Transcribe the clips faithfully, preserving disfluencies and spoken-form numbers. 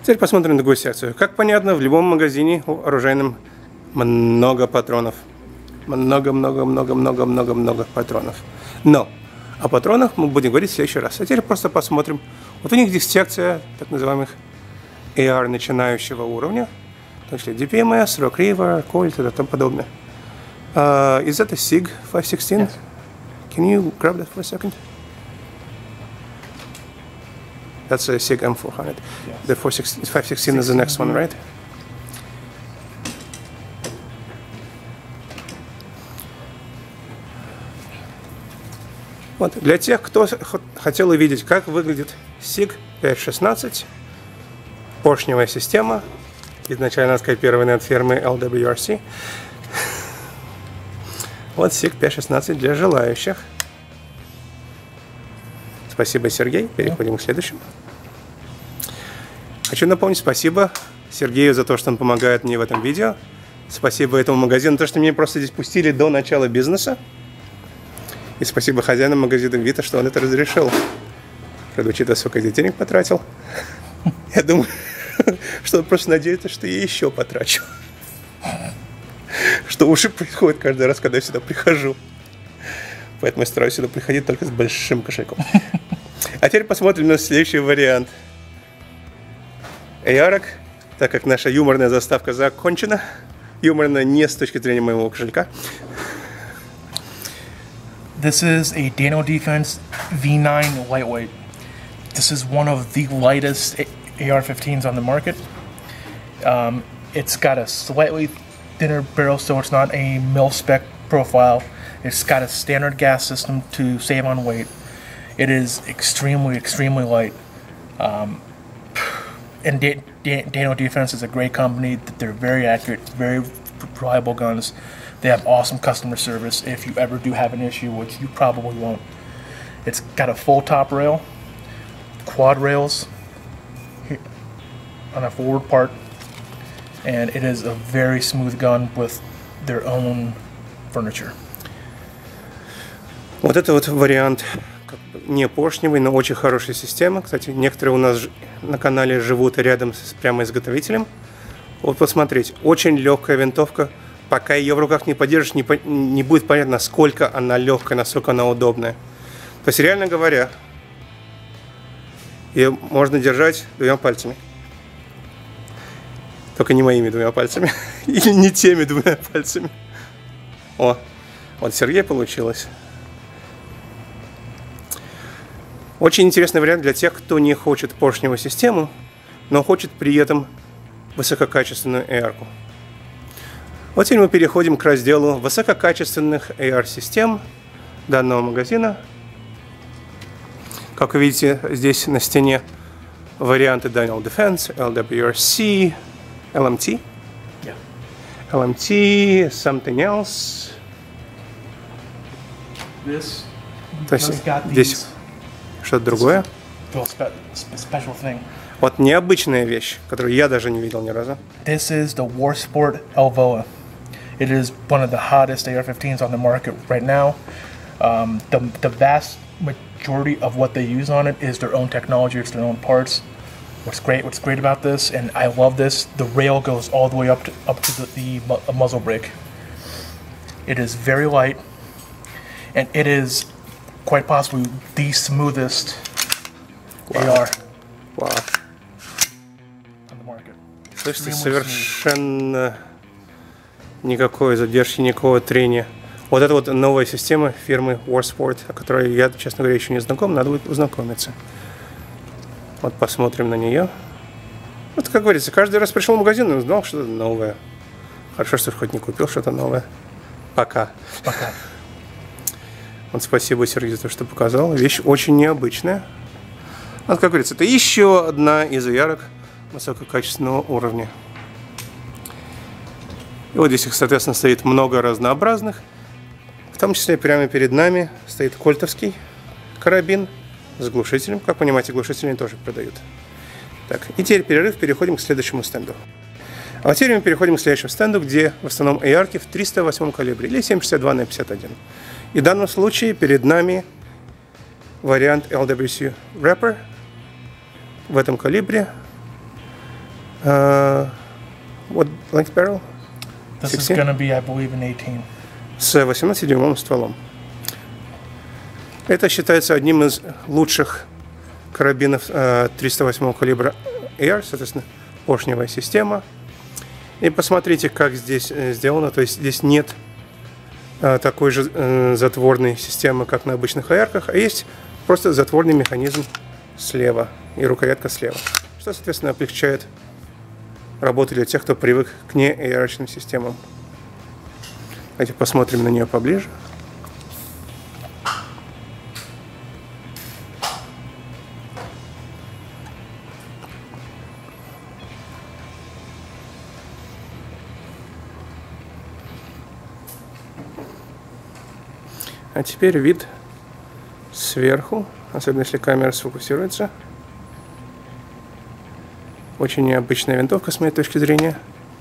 Теперь посмотрим на другую секцию. Как понятно, в любом магазине оружейном много патронов. Много-много-много-много-много-много патронов. Но о патронах мы будем говорить в следующий раз. А теперь просто посмотрим. Вот у них здесь секция так называемых эй ар начинающего уровня. В том числе ди пи эм эс, Rock River, Colt и тому подобное. Uh, is that a SIG five sixteen? Yes. Can you grab that for a second? That's a SIG M four hundred. Yes. The five sixteen is the next one, right? Вот. Для тех, кто хотел увидеть, как выглядит SIG пять шестнадцать, поршневая система, изначально скопированная от фирмы эл дабл ю ар си. Вот SIG пять шестнадцать для желающих. Спасибо, Сергей. Переходим к следующему. Хочу напомнить спасибо Сергею за то, что он помогает мне в этом видео. Спасибо этому магазину, за то, что меня просто здесь пустили до начала бизнеса. И спасибо хозяину магазина Вита, что он это разрешил. Правда, учитывая, сколько я денег потратил. Я думаю, что он просто надеется, что я еще потрачу. Что уже происходит каждый раз, когда я сюда прихожу. Поэтому я стараюсь сюда приходить только с большим кошельком. А теперь посмотрим на следующий вариант. эй ар, так как наша юморная заставка закончена. Юморная не с точки зрения моего кошелька. This is a Dano Defense V nine lightweight. This is one of the lightest A R fifteens on the market. Um, it's got a slightly thinner barrel, so it's not a mil-spec profile. It's got a standard gas system to save on weight. It is extremely, extremely light. Um, and Da- Da- Dano Defense is a great company. They're very accurate, very reliable guns. They have awesome customer service if you ever do have an issue, which you probably won't. It's got a full top rail, quad rails here on a forward part, and it is a very smooth gun with their own furniture. Вот это вот вариант не поршневый, но очень хорошая система. Кстати, некоторые у нас на канале живут рядом с прямо изготовителем. Вот посмотрите, очень легкая винтовка. Пока ее в руках не подержишь, не, по, не будет понятно, насколько она легкая, насколько она удобная. То есть, реально говоря, ее можно держать двумя пальцами. Только не моими двумя пальцами. Или не теми двумя пальцами. О, вот Сергей получилось. Очень интересный вариант для тех, кто не хочет поршневую систему, но хочет при этом высококачественную эй ар-ку. Вот теперь мы переходим к разделу высококачественных эй ар-систем данного магазина. Как вы видите, здесь на стене варианты Dano Defense, эл дабл ю ар си, эл эм ти, Yeah. эл эм ти, something else. This То есть just got здесь these что-то другое. real spe- spe- special thing. Вот необычная вещь, которую я даже не видел ни разу. This is the Warsport Elvoa. It is one of the hottest A R fifteens on the market right now. Um, the, the vast majority of what they use on it is their own technology, it's their own parts. What's great, what's great about this, and I love this, the rail goes all the way up to, up to the, the mu- muzzle brake. It is very light, and it is quite possibly the smoothest Wow. A R Вау. on the market. Слышите, Extremely совершенно никакой задержки, никакого трения. Вот это вот новая система фирмы Warsport, о которой я, честно говоря, еще не знаком, надо будет познакомиться. Вот посмотрим на нее. Вот, как говорится, каждый раз пришел в магазин и узнал что-то новое. Хорошо, что хоть не купил что-то новое. Пока. Пока. Вот спасибо, Сергей, за то, что показал. Вещь очень необычная. Вот, как говорится, это еще одна из эй ар-ок высококачественного уровня. И вот здесь их, соответственно, стоит много разнообразных. В том числе прямо перед нами стоит кольтовский карабин с глушителем. Как понимаете, глушители они тоже продают. Так, и теперь перерыв, переходим к следующему стенду. А вот теперь мы переходим к следующему стенду, где в основном эй ар-ки в триста восьмом калибре или семь шестьдесят два на пятьдесят один. И в данном случае перед нами вариант эл дабл ю си Rapper в этом калибре. Uh, what length barrel? This sixteen? is going to be, I believe, an eighteen. С восемнадцатидюймовым стволом. Это считается одним из лучших карабинов э, триста восьмого калибра эй ар, соответственно, поршневая система. И посмотрите, как здесь э, сделано. То есть здесь нет э, такой же э, затворной системы, как на обычных эй ар-ках, а есть просто затворный механизм слева и рукоятка слева, что, соответственно, облегчает работу для тех, кто привык к не эй ар-очным системам. Давайте посмотрим на нее поближе. А теперь вид сверху, особенно если камера сфокусируется. Очень необычная винтовка, с моей точки зрения.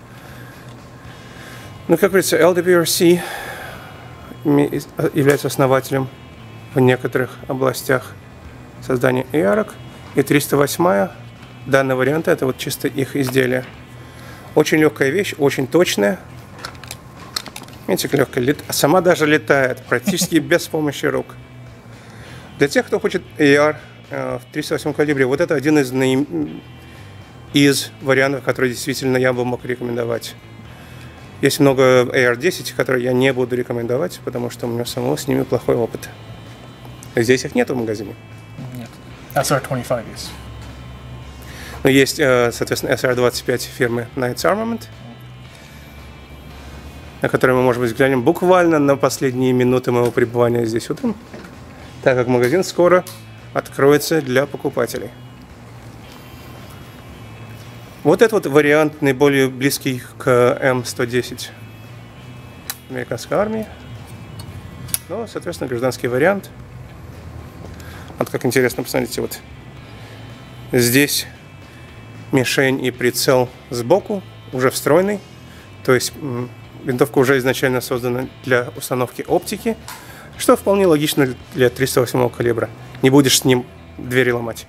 Ну, как говорится, эл ди пи ар си является основателем в некоторых областях создания эй ар-ок. И триста восьмая данного варианта — это вот чисто их изделие. Очень легкая вещь, очень точная. Видите, как легко лет... сама даже летает, практически без помощи рук. Для тех, кто хочет эй ар э, в триста восьмом калибре, вот это один из, наим... из вариантов, которые действительно я бы мог рекомендовать. Есть много эй ар десять, которые я не буду рекомендовать, потому что у меня самого с ними плохой опыт. Здесь их нет в магазине. Нет. эс ар двадцать пять есть. Но есть, э, соответственно, эс ар двадцать пять фирмы Knights Armament, на который мы, может быть, взглянем буквально на последние минуты моего пребывания здесь утром, так как магазин скоро откроется для покупателей. Вот этот вот вариант наиболее близкий к эм сто десять американской армии. Ну, соответственно, гражданский вариант. Вот как интересно, посмотрите, вот здесь мишень и прицел сбоку, уже встроенный, то есть винтовка уже изначально создана для установки оптики, что вполне логично для триста восьмого калибра. Не будешь с ним двери ломать.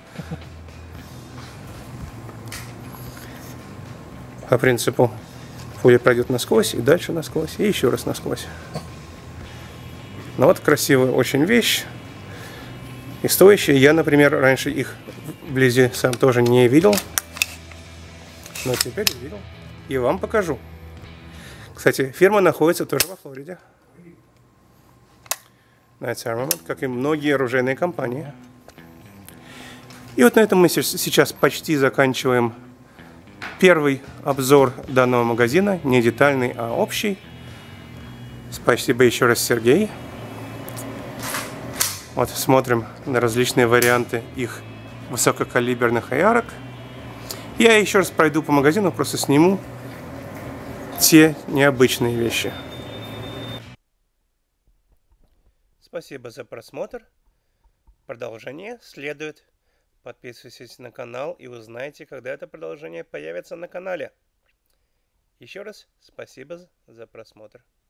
По принципу пуля пройдет насквозь, и дальше насквозь, и еще раз насквозь. Ну вот красивая очень вещь. И стоящие. Я, например, раньше их вблизи сам тоже не видел. Но теперь увидел. И вам покажу. Кстати, фирма находится тоже во Флориде. Knights Armament, как и многие оружейные компании. И вот на этом мы сейчас почти заканчиваем первый обзор данного магазина. Не детальный, а общий. Спасибо еще раз, Сергей. Вот смотрим на различные варианты их высококалиберных эй ар-ок. Я еще раз пройду по магазину, просто сниму те необычные вещи. Спасибо за просмотр. Продолжение следует. Подписывайтесь на канал и узнаете, когда это продолжение появится на канале. Еще раз спасибо за просмотр.